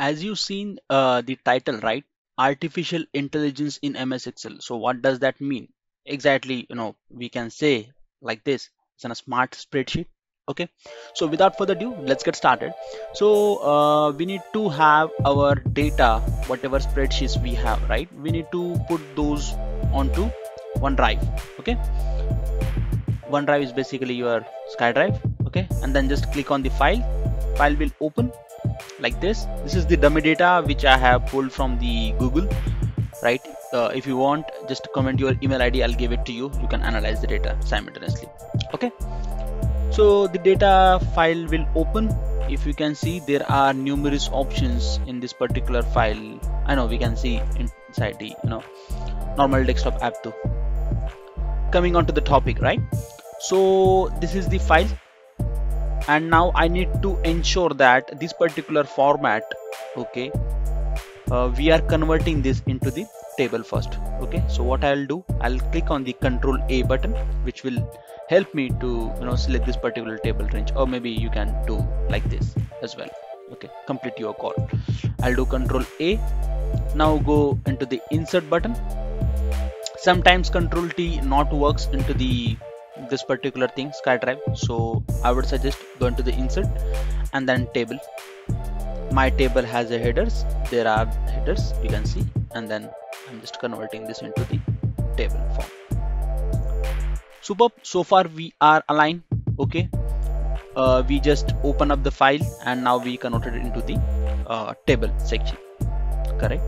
as you've seen the title, right? Artificial intelligence in MS Excel. So what does that mean? Exactly, we can say like this. It's in a smart spreadsheet. Okay. So without further ado, let's get started. So we need to have our data, whatever spreadsheets we have, right? We need to put those onto OneDrive. Okay. OneDrive is basically your SkyDrive. Okay. And then just click on the file. File will open like this. This is the dummy data which I have pulled from the Google, right? If you want, just comment your email ID, I'll give it to you. You can analyze the data simultaneously. Okay, so the data file will open. If you can see, there are numerous options in this particular file. I know we can see inside the normal desktop app too. Coming on to the topic, right? So this is the file, and now I need to ensure that this particular format, okay, we are converting this into the table first. Okay, so what I'll do, I'll click on the Control A button, which will help me to select this particular table range, or maybe you can do like this as well. Okay, complete your call. I'll do Control A. Now go into the Insert button. Sometimes Control T not works into this particular thing, SkyDrive. So I would suggest go into the Insert and then Table. My table has a headers. There are headers, you can see, and then I'm just converting this into the table form. Superb. So far we are aligned. Okay, we just open up the file and now we converted it into the table section. Correct.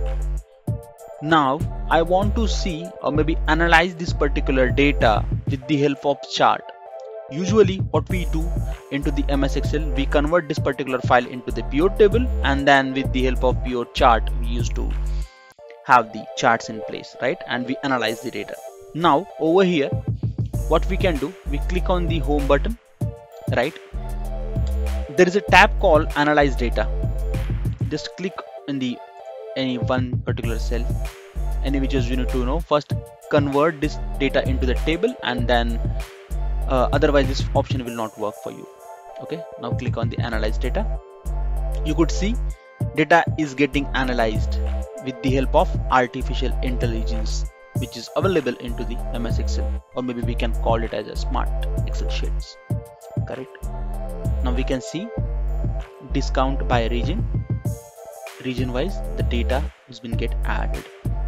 Now I want to see or maybe analyze this particular data with the help of chart. Usually what we do into the MS Excel, we convert this particular file into the pivot table, and then with the help of pivot chart we used to have the charts in place, right? And we analyze the data. Now over here what we can do, we click on the home button, right? There is a tab called Analyze Data. Just click in the any one particular cell, any which is you need to first convert this data into the table, and then otherwise this option will not work for you. Okay, now click on the Analyze Data. You could see data is getting analyzed with the help of artificial intelligence, which is available into the MS Excel, or maybe we can call it as a smart Excel sheets. Correct. Now we can see discount by region. Region wise the data has been get added.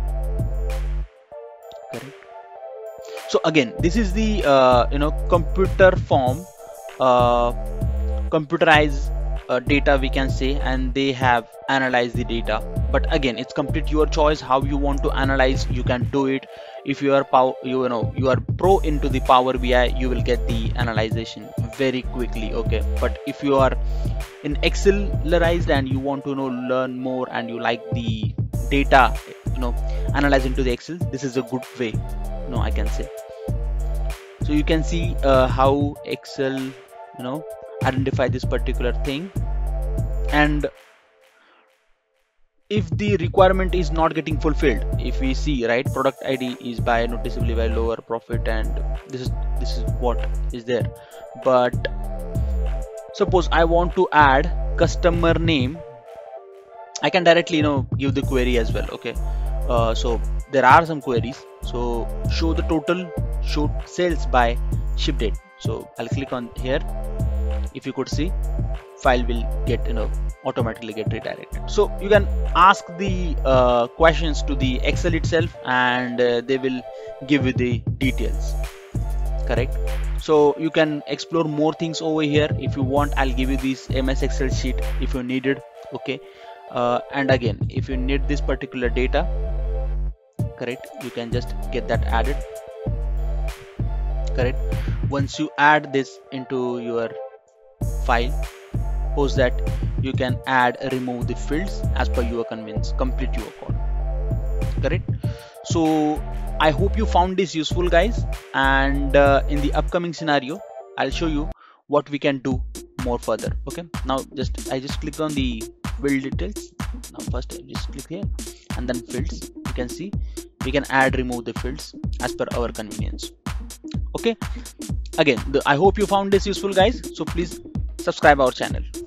Correct. So again, this is the computer form, computerized data we can say, and they have analyzed the data. But again, it's complete your choice how you want to analyze. You can do it. If you are you are pro into the Power BI, you will get the analyzation very quickly. Okay, but if you are in Excel-ized and you want to learn more and you like the data analyze into the Excel, this is a good way, I can say. So you can see how Excel identify this particular thing, and if the requirement is not getting fulfilled, if we see, right, product ID is by noticeably by lower profit, and this is what is there. But suppose I want to add customer name, I can directly give the query as well. Okay, so there are some queries. So show the total, show sales by ship date. So I'll click on here. If you could see, file will get automatically get redirected. So you can ask the questions to the Excel itself, and they will give you the details. Correct. So you can explore more things over here. If you want, I'll give you this MS Excel sheet if you need it. Okay, and again, if you need this particular data, correct, you can just get that added. Correct. Once you add this into your file, post that, you can add remove the fields as per your convenience. Complete your call. Correct. So I hope you found this useful, guys, and in the upcoming scenario I'll show you what we can do more further. Okay, now I just click on the field details. Now first I just click here and then fields. You can see we can add remove the fields as per our convenience. Okay, again, I hope you found this useful, guys, so please subscribe our channel.